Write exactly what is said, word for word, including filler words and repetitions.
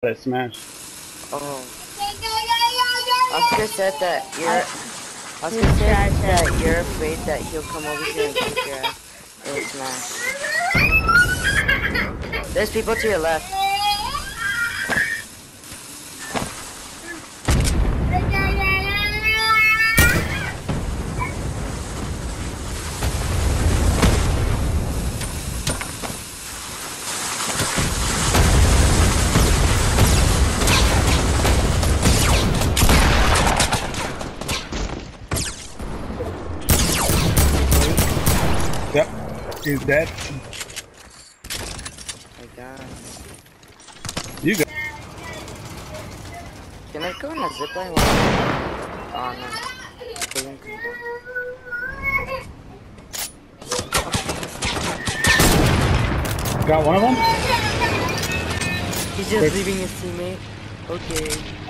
That smash. Oh. Oscar said that you're. Oscar said that you're afraid that he'll come over here and kick your ass and smash. There's people to your left. Yep. He's dead. My God. You go. Can I go on a zipline? Oh no. Got one of them? He's just leaving his teammate. Okay.